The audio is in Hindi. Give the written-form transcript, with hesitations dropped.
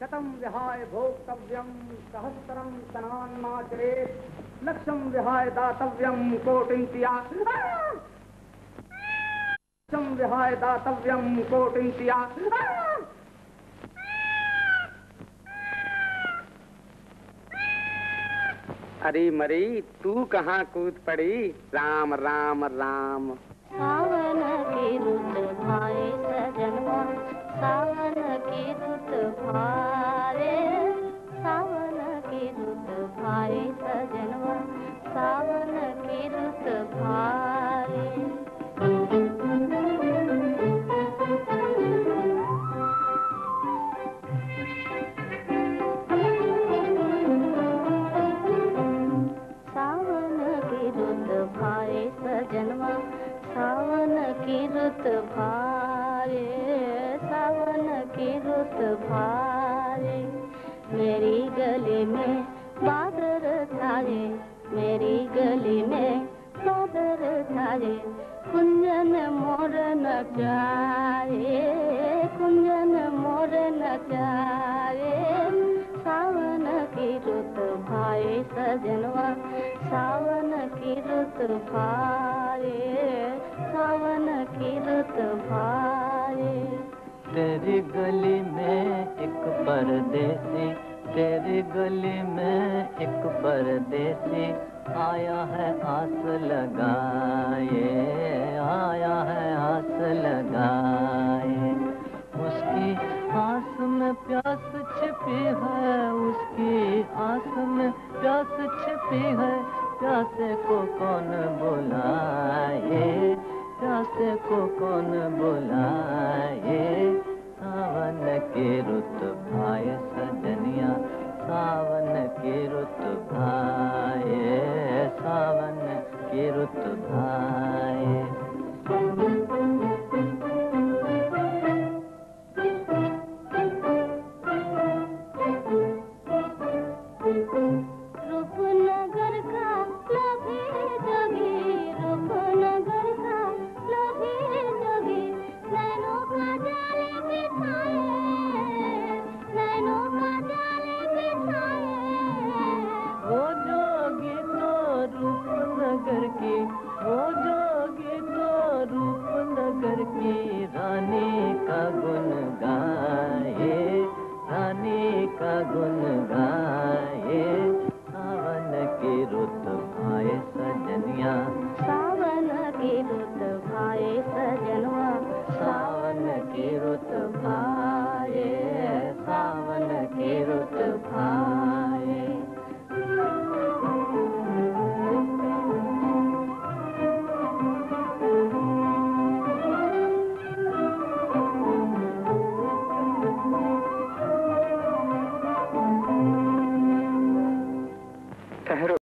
शतं विहाय भोक्तव्यं सहस्रं स्नान्माचरेत् लक्षं विहाय दातव्यं कोटिं त्याग लक्षं विहाय दातव्यं कोटिं त्याग। अरे मरी तू कहाँ कूद पड़ी? राम राम राम। सावन की रुत भाई सजनवा, सावन की रुत भारे, सावन की रुत भाई सजनवा, सावन की रुत भारे। सावन की रुत भाई सजनवा, सावन की रुत भारे, सावन की रुत भारे। मेरी गली में बादल छाए, मेरी गली में बादल छाए, कुंजन मोर नचाए, कुंजन मोर नचाए। सावन की रुत भाई सजनवा, सावन की रुत भारे, सावन की रुत भारे। तेरी गली में एक परदेसी, तेरी गली में एक परदेसी आया है आस लगाए, आया है आस लगाए। उसकी आस में प्यास छिपी है, उसकी आस में प्यास छिपी है। प्यासे को कौन बुलाए, प्यासे को कौन बुलाए। सावन की रुत भाई सजनिया, सावन की रुत भाई, सावन की रुत भाई। रूपनगर का लभी जोगी, रूपनगर का लभी जोगी, नैनों का जाल बिछाए, नैनों का जाल बिछाए। वो जोगी तो रूपनगर की, वो जोगी तो रूपनगर की रानी का गुण गाए, रानी का गुण गाए।